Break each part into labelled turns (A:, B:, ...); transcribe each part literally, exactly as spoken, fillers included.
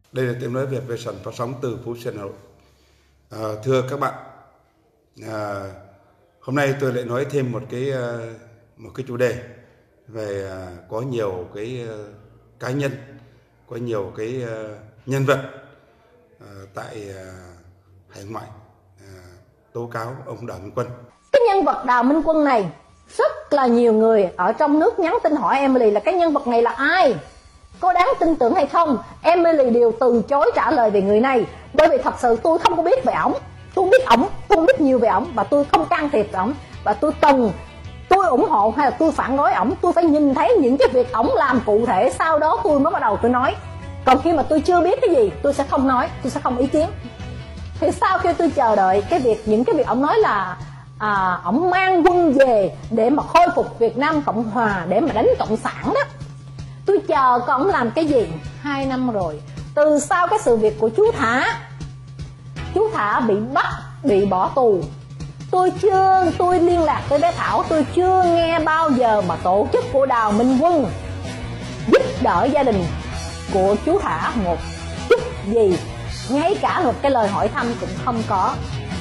A: Đây là Tiếng Nói Việt về sân phát sóng từ Phú Xuyên, Hà Nội. À, thưa các bạn, à, hôm nay tôi lại nói thêm một cái một cái chủ đề về à, có nhiều cái uh, cá nhân, có nhiều cái uh, nhân vật uh, tại uh, hải ngoại uh, tố cáo ông Đào Minh Quân.
B: Cái nhân vật Đào Minh Quân này rất là nhiều người ở trong nước nhắn tin hỏi Emily là cái nhân vật này là ai, có đáng tin tưởng hay không. Emily đều từ chối trả lời về người này, bởi vì thật sự tôi không có biết về ổng, tôi biết ổng, tôi không biết nhiều về ổng, và tôi không can thiệp ổng, và tôi cần tôi ủng hộ hay là tôi phản đối ổng, tôi phải nhìn thấy những cái việc ổng làm cụ thể, sau đó tôi mới bắt đầu tôi nói. Còn khi mà tôi chưa biết cái gì, tôi sẽ không nói, tôi sẽ không ý kiến. Thì sau khi tôi chờ đợi cái việc những cái việc ổng nói là à, ổng mang quân về để mà khôi phục Việt Nam Cộng Hòa, để mà đánh cộng sản đó, tôi chờ con ổng làm cái gì. Hai năm rồi, từ sau cái sự việc của chú Thả, chú Thả bị bắt, bị bỏ tù, tôi chưa tôi liên lạc với bé Thảo, tôi chưa nghe bao giờ mà tổ chức của Đào Minh Quân giúp đỡ gia đình của chú Thả một chút gì, ngay cả một cái lời hỏi thăm cũng không có.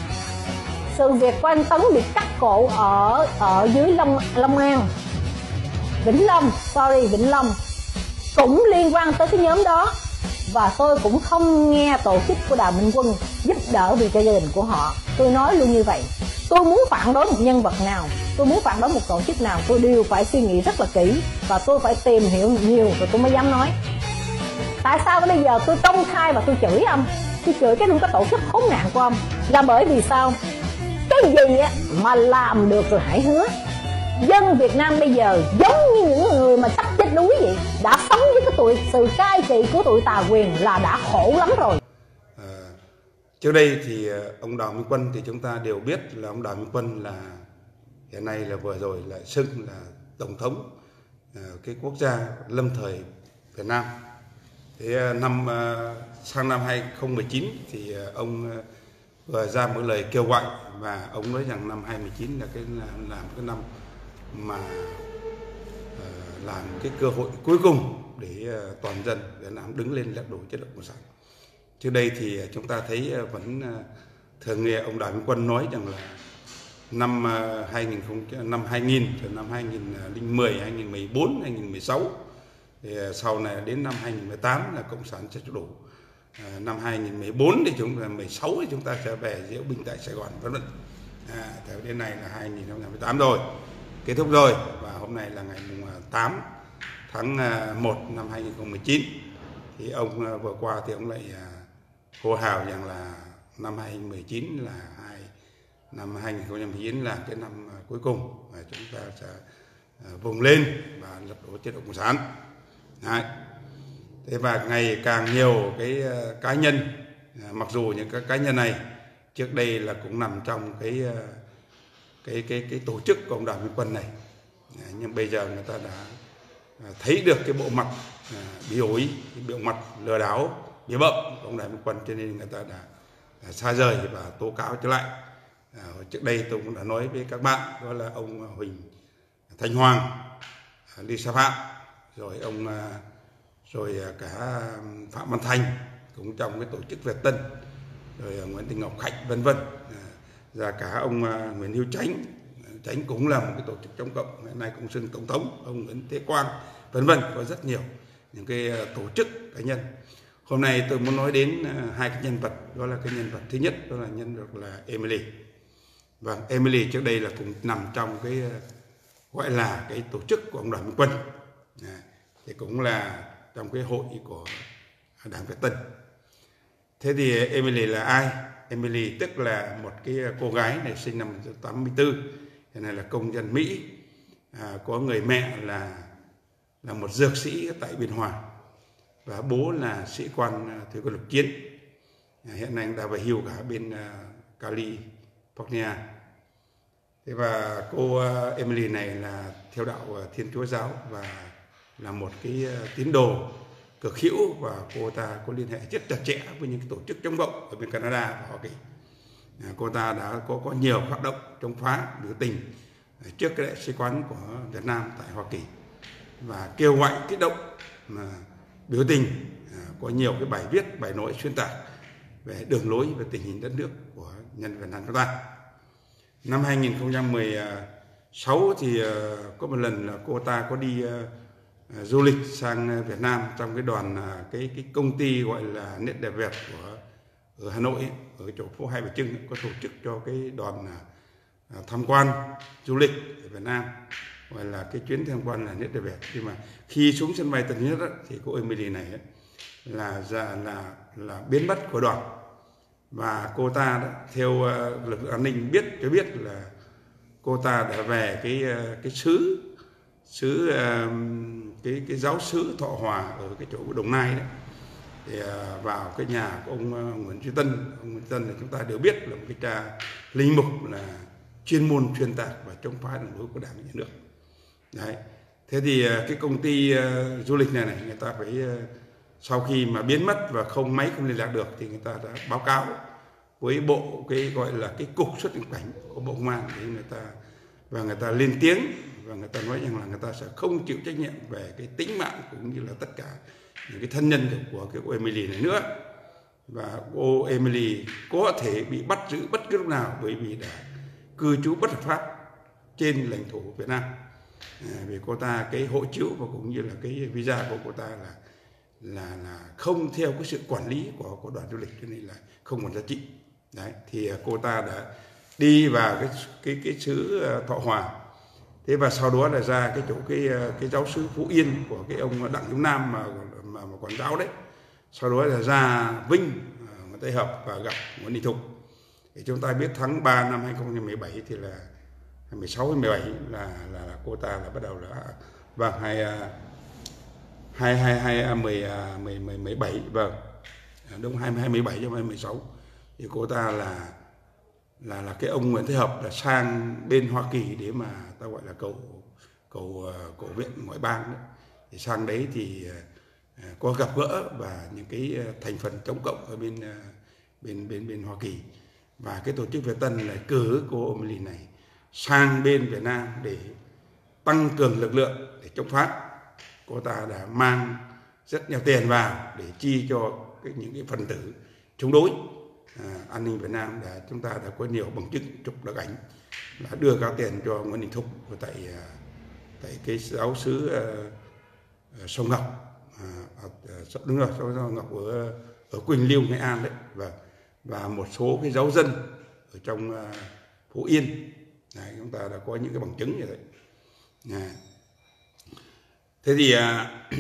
B: Sự việc của anh Tấn bị cắt cổ ở ở dưới Long Long An, Vĩnh Long, sorry Vĩnh Long, cũng liên quan tới cái nhóm đó, và tôi cũng không nghe tổ chức của Đào Minh Quân giúp đỡ vì cho gia đình của họ. Tôi nói luôn như vậy, tôi muốn phản đối một nhân vật nào, tôi muốn phản đối một tổ chức nào, tôi đều phải suy nghĩ rất là kỹ, và tôi phải tìm hiểu nhiều rồi tôi mới dám nói. Tại sao bây giờ tôi công khai và tôi chửi ông, tôi chửi cái cái tổ chức khốn nạn của ông, là bởi vì sao? Cái gì á mà làm được rồi hãy hứa. Dân Việt Nam bây giờ giống như những người mà sắp chết đuối vậy, đã sống với cái tuổi sự cai trị của tụi tà quyền là đã khổ lắm rồi.
A: À, trước đây thì ông Đào Minh Quân thì chúng ta đều biết là ông Đào Minh Quân là hiện nay là vừa rồi lại xưng là tổng thống à, cái quốc gia lâm thời Việt Nam. Thế năm sang năm hai không một chín thì ông vừa ra một lời kêu gọi, và ông nói rằng năm hai không một chín là cái làm cái năm mà uh, làm cái cơ hội cuối cùng để uh, toàn dân Việt Nam đứng lên lật đổ chế độ cộng sản. Trước đây thì chúng ta thấy uh, vẫn uh, thường nghe ông Đào Minh Quân nói rằng là năm uh, hai nghìn năm hai nghìn, rồi năm hai nghìn không trăm mười, hai nghìn không trăm mười bốn, hai nghìn không trăm mười sáu, thì uh, sau này đến năm hai nghìn không trăm mười tám là cộng sản sẽ đổ. À, năm hai nghìn không trăm mười bốn thì chúng ta mười sáu thì chúng ta sẽ về diễu binh tại Sài Gòn, vân vân. À, đến nay là hai nghìn không trăm mười tám rồi, kết thúc rồi, và hôm nay là ngày tám tháng một năm hai nghìn không trăm mười chín. Thì ông vừa qua thì ông lại hô hào rằng là năm hai nghìn không trăm mười chín là hai năm hai nghìn không trăm mười chín là cái năm cuối cùng và chúng ta sẽ vùng lên và lật đổ chế độ cộng sản. Đấy. Thế và ngày càng nhiều cái cá nhân, mặc dù những cái cá nhân này trước đây là cũng nằm trong cái cái cái cái tổ chức của ông Đào Minh Quân này, nhưng bây giờ người ta đã thấy được cái bộ mặt bí ổi, cái bộ mặt lừa đảo, bí bợm của ông Đào Minh Quân, cho nên người ta đã, đã xa rời và tố cáo trở lại. À, trước đây tôi cũng đã nói với các bạn, đó là ông Huỳnh Thanh Hoàng, Lisa Phạm, rồi ông rồi cả Phạm Văn Thành cũng trong cái tổ chức Việt Tân, rồi Nguyễn Thị Ngọc Hạnh, vân vân, và cả ông Nguyễn Hữu Chánh, Chánh cũng là một cái tổ chức chống cộng, hiện nay cũng xưng tổng thống, ông Nguyễn Thế Quang, vân vân, có rất nhiều những cái tổ chức cá nhân. Hôm nay tôi muốn nói đến hai cái nhân vật, đó là cái nhân vật thứ nhất, đó là nhân vật là Emily. Vâng, Emily trước đây là cũng nằm trong cái gọi là cái tổ chức của ông Đào Minh Quân, à, thì cũng là trong cái hội của Đảng Việt Tân. Thế thì Emily là ai? Emily tức là một cái cô gái này sinh năm một nghìn chín trăm tám mươi tư, hiện nay là công dân Mỹ, à, có người mẹ là là một dược sĩ tại Biên Hòa, và bố là sĩ quan thủy quân lục chiến, à, hiện nay đã về hưu cả bên uh, California. Thế và cô uh, Emily này là theo đạo uh, Thiên Chúa giáo và là một cái uh, tín đồ cực hữu, và cô ta có liên hệ rất chặt chẽ với những cái tổ chức chống cộng ở bên Canada và Hoa Kỳ. À, cô ta đã có có nhiều hoạt động chống phá, biểu tình uh, trước cái đại sứ quán của Việt Nam tại Hoa Kỳ, và kêu gọi kích động mà biểu tình uh, có nhiều cái bài viết, bài nói xuyên tạc về đường lối và tình hình đất nước của nhân Việt Nam chúng ta. Năm hai nghìn không trăm mười sáu thì có một lần là cô ta có đi uh, du lịch sang Việt Nam trong cái đoàn uh, cái cái công ty gọi là Nét Đẹp Việt của ở Hà Nội ấy, ở chỗ phố Hai Bà Trưng có tổ chức cho cái đoàn uh, tham quan du lịch ở Việt Nam, gọi là cái chuyến tham quan là Nét Đẹp Việt. Nhưng mà khi xuống sân bay Tân Sơn Nhất thì cô Emily này ấy, là là là là biến mất của đoàn. Và cô ta đó, theo uh, lực lượng an ninh biết cho biết là cô ta đã về cái uh, cái xứ xứ uh, cái cái giáo xứ Thọ Hòa ở cái chỗ Đồng Nai đấy, thì uh, vào cái nhà của ông uh, Nguyễn Duy Tân. Ông Nguyễn Duy Tân là chúng ta đều biết là một cái cha linh mục, là chuyên môn truyền tạc và chống phá đường lối của Đảng và Nhà nước. Đấy. Thế thì uh, cái công ty uh, du lịch này này người ta phải uh, sau khi mà biến mất và không máy không liên lạc được thì người ta đã báo cáo với bộ cái gọi là cái cục xuất nhập cảnh của Bộ Công an, thì người ta và người ta lên tiếng và người ta nói rằng là người ta sẽ không chịu trách nhiệm về cái tính mạng cũng như là tất cả những cái thân nhân của cái cô Emily này nữa. Và cô Emily có thể bị bắt giữ bất cứ lúc nào bởi vì đã cư trú bất hợp pháp trên lãnh thổ Việt Nam. À, vì cô ta cái hộ chiếu và cũng như là cái visa của cô ta là là là không theo cái sự quản lý của của đoàn du lịch, cho nên là không còn giá trị. Đấy, thì cô ta đã đi vào cái cái cái xứ Thọ Hòa. Thế và sau đó là ra cái chỗ cái cái giáo xứ Phú Yên của cái ông Đặng Hữu Nam mà mà, mà quản giáo đấy. Sau đó là ra Vinh, Nguyễn Tây Hợp và gặp Nguyễn Đình Thục. Thì chúng ta biết tháng ba năm hai nghìn không trăm mười bảy thì là mười sáu hay mười bảy là là, là cô ta là bắt đầu là vâng hai hai hai hai mười mười mười mười bảy vâng đúng hai hai mười bảy cho mười sáu thì cô ta là là là cái ông Nguyễn Thế Hợp là sang bên Hoa Kỳ để mà ta gọi là cầu cầu cầu viện ngoại bang đấy. Thì sang đấy thì uh, có gặp gỡ và những cái thành phần chống cộng ở bên uh, bên bên bên Hoa Kỳ, và cái tổ chức Việt Tân là cử cô Emily này sang bên Việt Nam để tăng cường lực lượng để chống phá. Cô ta đã mang rất nhiều tiền vào để chi cho cái, những cái phần tử chống đối. À, an ninh Việt Nam đã chúng ta đã có nhiều bằng chứng chụp được ảnh là đưa cả tiền cho Nguyễn Đình Thục ở tại tại cái giáo xứ uh, sông Ngọc, uh, đúng rồi, sông Ngọc ở ở Quỳnh Lưu, Nghệ An đấy, và và một số cái giáo dân ở trong uh, Phú Yên. Đấy, chúng ta đã có những cái bằng chứng như vậy. À. Thế thì uh,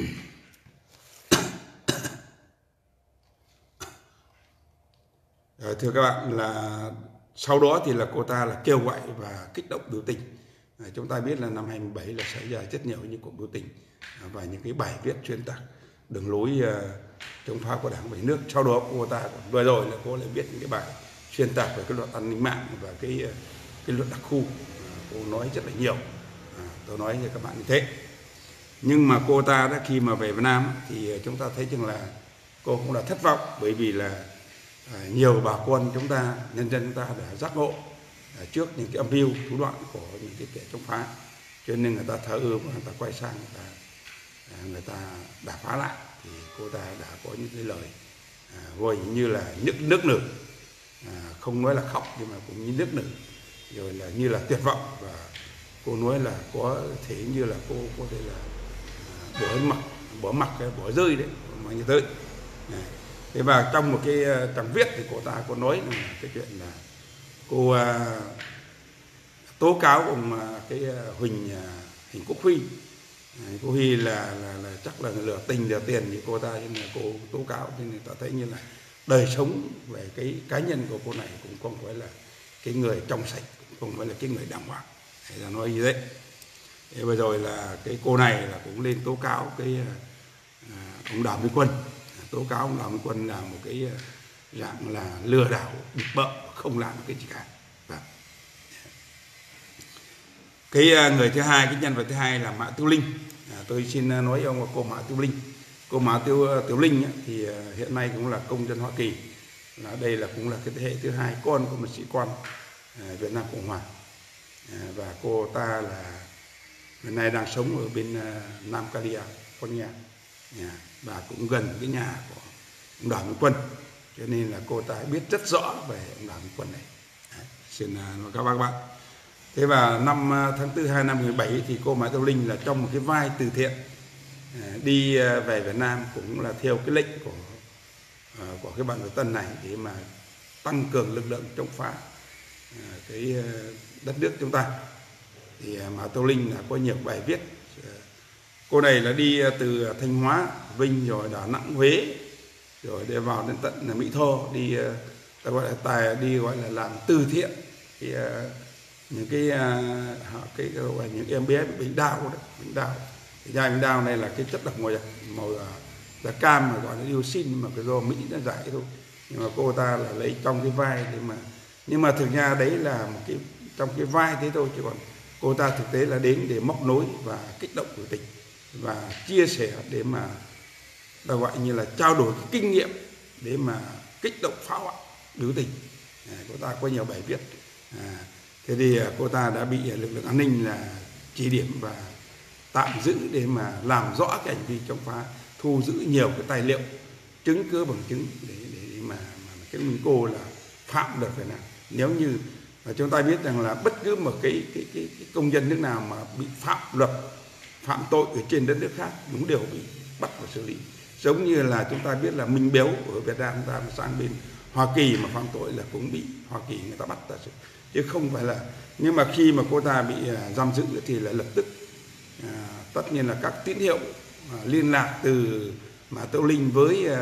A: thưa các bạn, là sau đó thì là cô ta là kêu gọi và kích động biểu tình. À, chúng ta biết là năm hai nghìn không trăm mười bảy là xảy ra rất nhiều những cuộc biểu tình và những cái bài viết xuyên tạc đường lối uh, chống phá của Đảng và Nhà nước. Sau đó cô ta vừa rồi là cô lại viết những cái bài xuyên tạc về cái luật an ninh mạng và cái cái luật đặc khu. À, cô nói rất là nhiều. À, tôi nói cho các bạn như thế. Nhưng mà cô ta đã khi mà về Việt Nam thì chúng ta thấy rằng là cô cũng đã thất vọng, bởi vì là À, nhiều bà con chúng ta, nhân dân chúng ta đã giác ngộ à, trước những cái âm mưu thủ đoạn của những cái kẻ chống phá, cho nên người ta thờ ơ và người ta quay sang người ta à, người ta đả phá lại. Thì cô ta đã có những cái lời à, gọi như là nước nước nở, à, không nói là khóc nhưng mà cũng như nước nở, rồi là như là tuyệt vọng, và cô nói là có thể như là cô có thể là à, bỏ mặc bỏ mặc bỏ rơi đấy mà như thế. À, thế và trong một cái trang viết thì cô ta có nói là cái chuyện là cô uh, tố cáo ông uh, cái uh, Huỳnh uh, Huỳnh Quốc Huy. Huỳnh Quốc Huy là, là là chắc là lừa tình lừa tiền thì cô ta, nhưng mà cô tố cáo thì người ta thấy như là đời sống về cái cá nhân của cô này cũng không phải là cái người trong sạch, không phải là cái người đàng hoàng, hay là nói như thế. Thế vừa rồi là cái cô này là cũng lên tố cáo cái uh, ông Đào Minh Quân. Tố cáo ông Đào Minh Quân là một cái dạng là lừa đảo bịp bợm, không làm cái gì cả. Và cái người thứ hai, cái nhân vật thứ hai là Mã Tiêu Linh. À, tôi xin nói ông cô Mã Tiêu Linh. Cô Mã Tiêu Tiêu Linh ấy, thì hiện nay cũng là công dân Hoa Kỳ. Là đây là cũng là cái thế hệ thứ hai, con của một sĩ quan à, Việt Nam Cộng Hòa. À, và cô ta là hiện nay đang sống ở bên uh, Nam California. Yeah. Và cũng gần cái nhà của ông Đào Minh Quân, cho nên là cô ta biết rất rõ về ông Đào Minh Quân này. Đấy, xin uh, các bác bạn. Thế và năm uh, tháng tư hai năm mười bảy thì cô Mã Tấu Linh là trong một cái vai từ thiện uh, đi uh, về Việt Nam, cũng là theo cái lệnh của uh, của cái bạn Việt Tân này để mà tăng cường lực lượng chống phá uh, cái uh, đất nước chúng ta. Thì uh, Mã Tấu Linh là có nhiều bài viết. Uh, cô này là đi uh, từ Thanh Hóa, Vinh, rồi Đà Nẵng, Huế, rồi để vào đến tận là Mỹ Tho, đi uh, ta gọi là tài đi gọi là làm từ thiện thì uh, những cái uh, cái gọi là những em bé bị bệnh đau đấy, bệnh đau. Thì nhai bệnh đau này là cái chất độc màu màu da cam mà gọi là dioxin, mà cái do Mỹ nó giải thôi. Nhưng mà cô ta là lấy trong cái vai để mà, nhưng mà thực ra đấy là một cái trong cái vai thế thôi, chứ còn cô ta thực tế là đến để móc nối và kích động biểu tình và chia sẻ để mà ta gọi như là trao đổi cái kinh nghiệm để mà kích động phá hoại biểu tình. À, cô ta có nhiều bài viết. À, thế thì cô ta đã bị lực lượng an ninh là chỉ điểm và tạm giữ để mà làm rõ cái hành vi chống phá, thu giữ nhiều cái tài liệu chứng cứ bằng chứng để để mà, mà cái mình cô là phạm luật Việt Nam. Nếu như và chúng ta biết rằng là bất cứ một cái cái, cái cái công dân nước nào mà bị phạm luật, phạm tội ở trên đất nước khác cũng đều bị bắt và xử lý. Giống như là chúng ta biết là Minh Béo ở Việt Nam, chúng ta sang bên Hoa Kỳ mà phạm tội là cũng bị Hoa Kỳ người ta bắt ta xử, chứ không phải là. Nhưng mà khi mà cô ta bị uh, giam giữ thì là lập tức uh, tất nhiên là các tín hiệu uh, liên lạc từ Mã Tấu Linh với uh,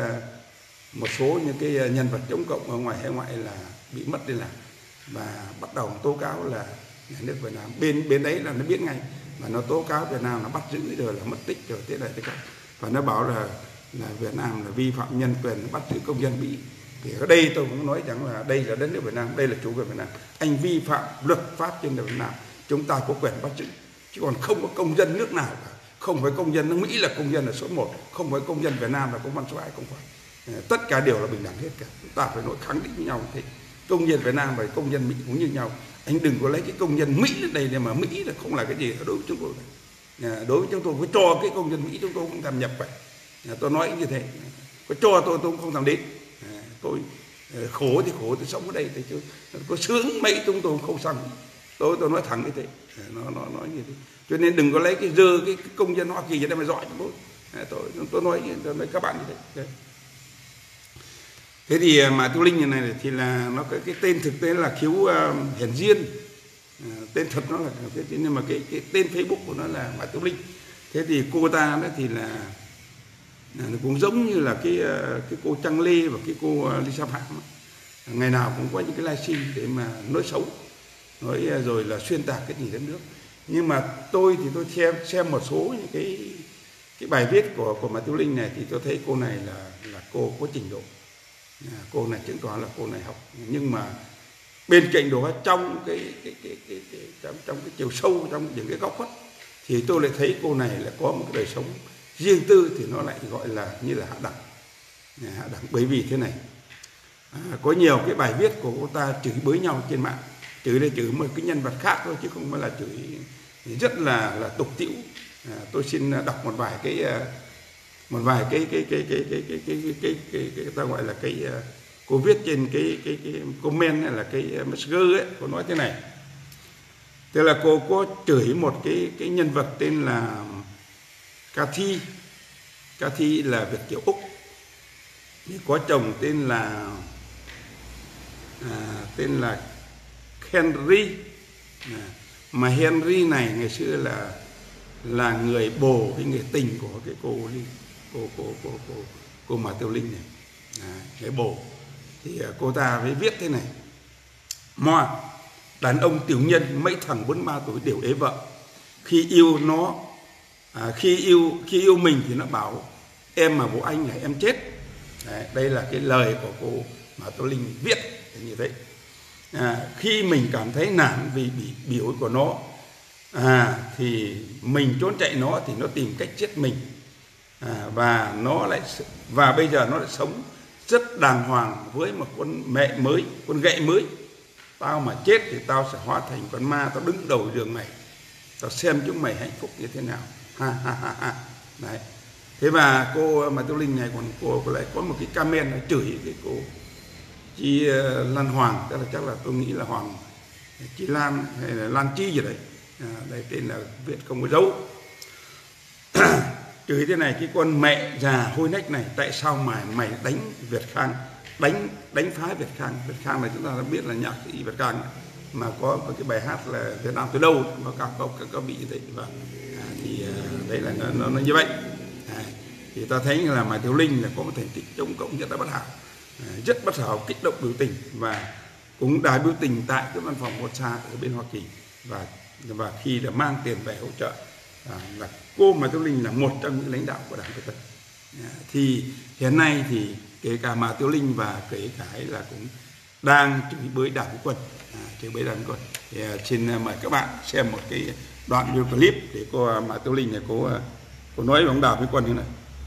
A: một số những cái uh, nhân vật chống cộng ở ngoài hải ngoại là bị mất liên lạc và bắt đầu tố cáo là nhà nước Việt Nam. Bên bên đấy là nó biết ngay và nó tố cáo Việt Nam là bắt giữ rồi là mất tích rồi thế này thế khác, và nó bảo là là Việt Nam là vi phạm nhân quyền, bắt giữ công dân Mỹ. Thì ở đây tôi cũng nói rằng là đây là đất nước Việt Nam, đây là chủ quyền Việt Nam, anh vi phạm luật pháp trên đất Việt Nam, chúng ta có quyền bắt giữ, chứ còn không có công dân nước nào cả. Không phải công dân nước Mỹ là công dân là số một, không phải công dân Việt Nam là công dân số hai, không phải. Tất cả đều là bình đẳng hết cả. Chúng ta phải nói khẳng định với nhau thế. Công dân Việt Nam và công dân Mỹ cũng như nhau. Anh đừng có lấy cái công dân Mỹ lên đây để mà Mỹ là không là cái gì đối với chúng tôi. Đối với chúng tôi phải cho cái công dân Mỹ chúng tôi cũng tham nhập vậy. Tôi nói như thế, có cho tôi tôi cũng không làm đến. Tôi khổ thì khổ, tôi sống ở đây thì chứ có sướng mấy chúng tôi không sang. Tôi tôi nói thẳng như thế, nó nó nói như thế. Cho nên đừng có lấy cái dơ cái, cái công dân Hoa Kỳ để mà dọi chúng tôi. Tôi tôi nói tôi nói các bạn như thế. Đấy. Thế thì Mã Tấu Linh này thì là nó cái, cái tên thực tế là Khiếu uh, Hiển Diên, uh, tên thật nó là cái, nhưng mà cái, cái tên Facebook của nó là Mã Tấu Linh. Thế thì cô ta đó thì là nó cũng giống như là cái cái cô Trăng Lê và cái cô Lisa Phạm, ngày nào cũng có những cái livestream để mà nói xấu, nói rồi là xuyên tạc cái gì đất nước. Nhưng mà tôi thì tôi xem xem một số những cái cái bài viết của của Mã Tấu Linh này thì tôi thấy cô này là là cô có trình độ, cô này chứng tỏ là cô này học. Nhưng mà bên cạnh đó trong cái cái cái cái, cái trong, trong cái chiều sâu, trong những cái góc khuất thì tôi lại thấy cô này là có một cái đời sống riêng tư, thì nó lại gọi là như là hạ đẳng. Hạ đẳng bởi vì thế này, à, có nhiều cái bài viết của cô ta chửi bới nhau trên mạng, chửi đây chửi một cái nhân vật khác thôi chứ không phải là chửi rất là là tục tĩu. À, tôi xin đọc một vài cái một vài cái cái cái cái cái cái cái cái cái, cái, cái ta gọi là cái cô viết trên cái cái cái comment hay là cái messenger ấy, cô nói thế này. Tức là cô có chửi một cái cái nhân vật tên là Cathy. Cathy là Việt kiều Úc, có chồng tên là à, tên là Henry. À, mà Henry này ngày xưa là là người bồ hay người tình của cái cô cô cô cô cô, cô Mã Tấu Linh này, à, người bồ. Thì à, cô ta mới viết thế này: Moa, đàn ông tiểu nhân mấy thằng bốn ba tuổi đều ế vợ. Khi yêu nó à, khi yêu khi yêu mình thì nó bảo em mà bố anh là em chết. Đấy, đây là cái lời của cô Mã Tấu Linh viết như thế. À, khi mình cảm thấy nản vì bị biểu của nó, à, thì mình trốn chạy nó thì nó tìm cách giết mình. À, và nó lại và bây giờ nó lại sống rất đàng hoàng với một con mẹ mới, con gậy mới. Tao mà chết thì tao sẽ hóa thành con ma, tao đứng đầu đường này, tao xem chúng mày hạnh phúc như thế nào. Ha ha ha ha. Đấy. Thế và cô Mai Tiểu Linh này còn cô có lại có một cái comment là chửi cái cô chị Lan Hoàng, tức là chắc là tôi nghĩ là Hoàng chị Lan hay là Lan Chi gì đấy, à, đây tên là Việt không có dấu. Chửi thế này: cái con mẹ già hôi nách này, tại sao mà mày đánh Việt Khang, đánh đánh phá Việt Khang. Việt Khang này chúng ta đã biết là nhạc sĩ Việt Khang mà có một cái bài hát là Việt Nam từ đâu nó các có các có bị như thế. Và à, thì à, đấy là nó, nó, nó như vậy. À, thì ta thấy là Mai Tiểu Linh là có một thành tích chống cộng rất là bất hảo, à, rất bất hảo, kích động biểu tình và cũng đã biểu tình tại cái văn phòng Mossad ở bên Hoa Kỳ. Và và khi là mang tiền về hỗ trợ, à, là cô Mai Tiểu Linh là một trong những lãnh đạo của Đảng Việt Tân. À, thì hiện nay thì kể cả Mai Tiểu Linh và kể cả ấy là cũng đang chửi bới Đảng Việt Quân, à, chửi bới Đảng Việt Quân. Thì à, xin mời các bạn xem một cái đoạn video clip để cô Mai Tiểu Linh này cô cô nói với ông Đảng Việt Quân như này.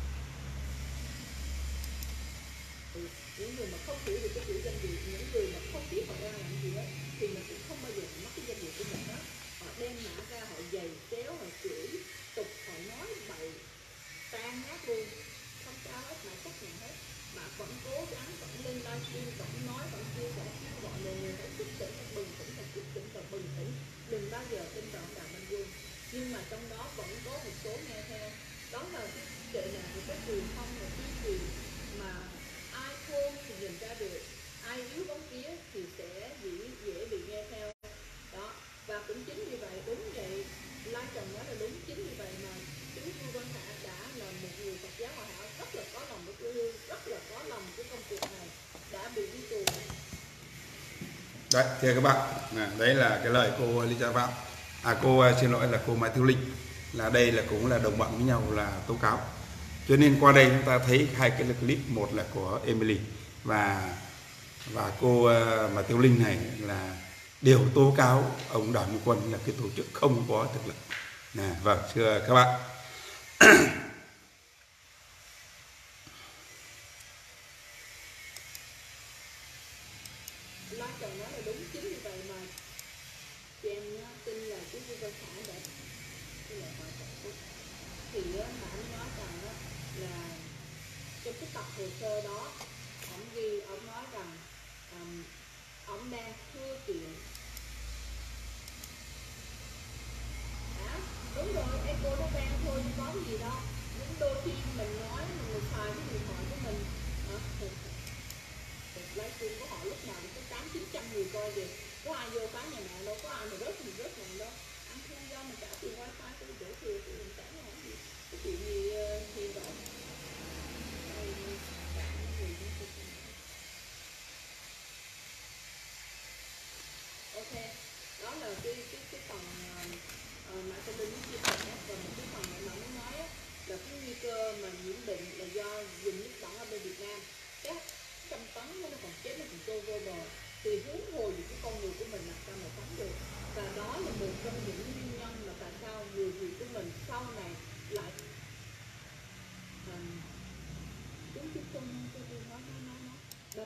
C: Những người mà không hiểu được cái chữ danh dự, những người mà không biết họ đang làm gì hết thì mình cũng không bao giờ mất cái danh dự của mình hết. Họ đem mã ra, họ giày xéo, họ chửi tục, họ nói bậy tan nát luôn, không sao hết, mà chấp nhận hết, mà vẫn cố gắng, vẫn lên livestream, vẫn nói, vẫn chia sẻ với mọi người. Người phải thức tỉnh và bừng tỉnh, và thức tỉnh và bừng tỉnh, đừng bao giờ tin vào Đàm Vĩnh Quân. Nhưng mà trong đó vẫn có một số nghe theo, đó là cái tệ nạn của các truyền thông và tuyên truyền, mà ai khôn thì nhìn ra được, ai yếu bóng vía thì sẽ dễ, dễ bị nghe theo đó. Và cũng chính vì vậy, đúng vậy, Lan Trần nói là đúng, chính vì vậy mà chú Chu Văn Hạ đã là một người Phật giáo hòa hảo, rất là có lòng với quê hương, rất là có lòng với công cuộc này, đã bị đi tù.
A: Đấy, thưa các bạn, à, đấy là cái lời cô Lisa Phạm, à cô xin lỗi là cô Mai Tiểu Linh, là đây là cũng là đồng bọn với nhau là tố cáo. Cho nên qua đây chúng ta thấy hai cái clip, một là của Emily và và cô Mai Tiểu Linh này là đều tố cáo ông Đàm Vĩnh Quân là cái tổ chức không có thực lực. Nè, vâng, thưa các bạn.
C: Lan Trần nói là đúng, chính vì vậy mà chị em tin là chú Chu Văn Hạ đã thì mà anh nói rằng là trong cái tập hồ sơ đó, ông ghi, ông nói rằng um, ông đang thưa kiện. À, đúng rồi, echo nó vang thôi chứ có gì đâu. Nhưng đôi khi mình nói, mình xài cái điện thoại của mình, à, livestream của họ lúc nào cũng có tám chín trăm người coi kìa, có ai vô phá nhà mạng đâu, có ai mà rớt thì rớt mạng đâu. Ăn thu do mình trả tiền wifi cho đổ thừa thì mình trả nó không gì, cái chuyện gì thì vậy. Ok, đó là cái cái cái phần uh, mà tôi muốn chia sẻ. Và một cái phần mà muốn nói á, là cái nguy cơ mà nhiễm bệnh là do dùng nước bẩn ở bên Việt Nam, các trăm tấn nó còn chết, nó còn trôi vô bờ, thì huống hồ gì cái con người của mình làm sao mà sống được. Và đó là một trong những nguyên nhân mà tại sao người Việt của mình sau này lại um, chúng chúng tôi nói nói nói nói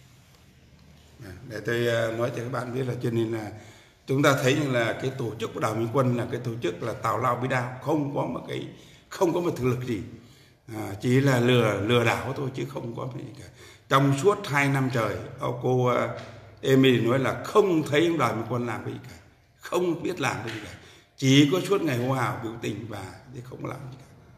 A: để tôi nói cho các bạn biết là cho nên là chúng ta thấy như là cái tổ chức của Đàm Vĩnh Quân là cái tổ chức là tào lao bí đao, không có một cái không có một thực lực gì, à, chỉ là lừa lừa đảo thôi chứ không có gì cả. Trong suốt hai năm trời, cô uh, Emily nói là không thấy ông Đàm Vĩnh Quân làm cái gì cả, không biết làm cái gì cả, chỉ có suốt ngày hô hào biểu tình và không làm gì cả.